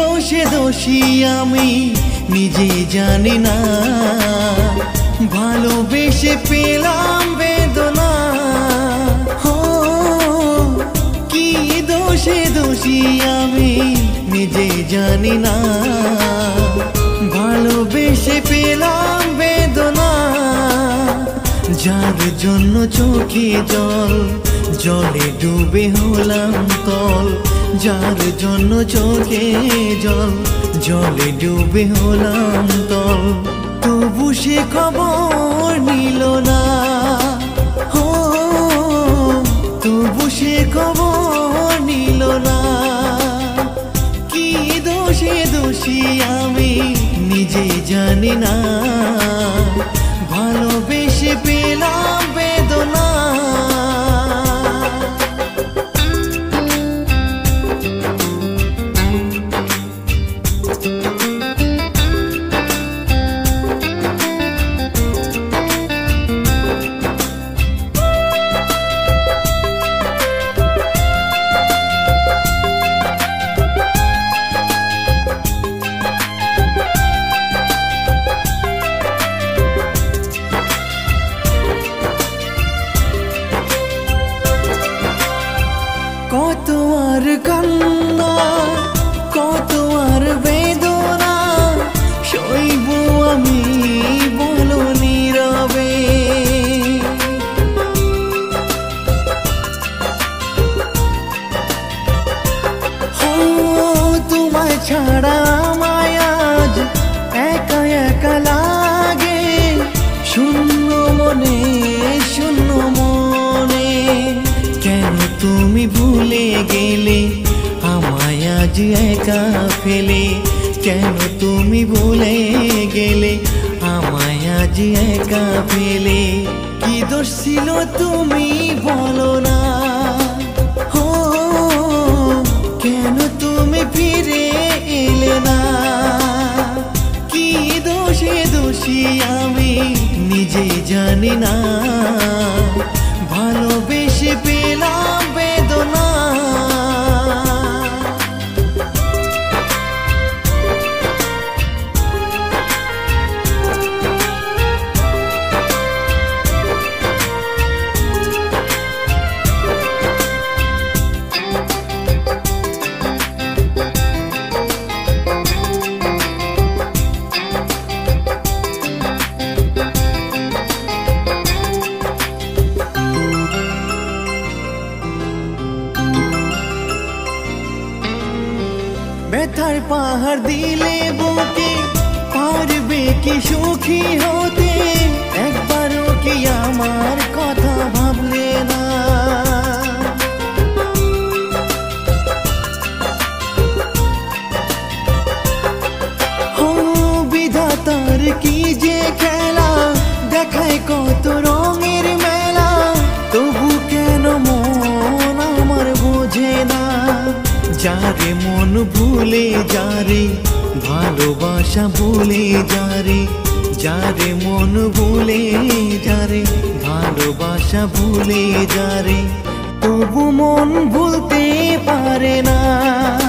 দোষে দোষী আমি নিজে জানি না, ভালোবেসে পেলাম বেদনা। ও কি দোষে দোষী আমি নিজে জানি না, ভালোবেসে পেলাম বেদনা। যার জন্য চোখে জল, জলে ডুবে হলাম তল। যার জন্য চোখে জল, জলে ডুবে হলাম তল। তবু সে খবর নিল না, ও তবু সে খবর নিল না। কি দোষে দোষী আমি নিজে জানি না, ভালোবেসে পেলাম বেদনা। কত আর কান্না, কত আর বেদনা সইব আমি বলো নীরবে। ও তোমায় ছাড়া আমায় আজ একা একা লাগে, শূন্য মনে শূন্য মনে। কেন তুমি ভুলে গেলে আমায় আজ একা ফেলে? কেন তুমি ভুলে গেলে আমায় আজ একা ফেলে? কি দোষ ছিল তুমি বলো না, ও কেন তুমি ফিরে এলে না? কি দোষে দোষী আমি নিজে জানি না, ভালোবেসে পেলাম বেদনা। ব্যথার পাহাড় দিলে বুকে পারবে কি সুখী হতে? একবারও কি আমার কথা ভাবলে না? ও বিধাতার কি যে খেলা, দেখায় কত রঙের মেলা। তবু কেন মন আমার বোঝে না? যারে মন ভুলে যারে ভালোবাসা ভুলে যারে, যারে মন ভুলে যারে ভালোবাসা ভুলে যারে, তবু মন ভুলতে পারে না।